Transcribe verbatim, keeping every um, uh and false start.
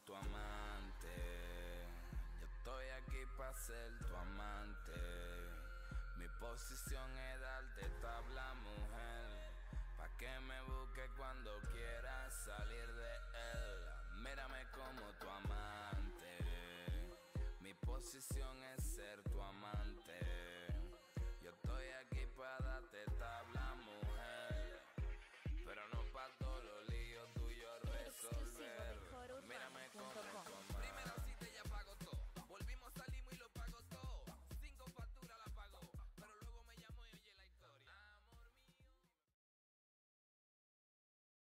tu amante. Yo estoy aquí para ser tu amante. Mi posición es darte tabla, mujer, pa' que me busque cuando quieras salir de él. Mírame como tu amante. Mi posición es ser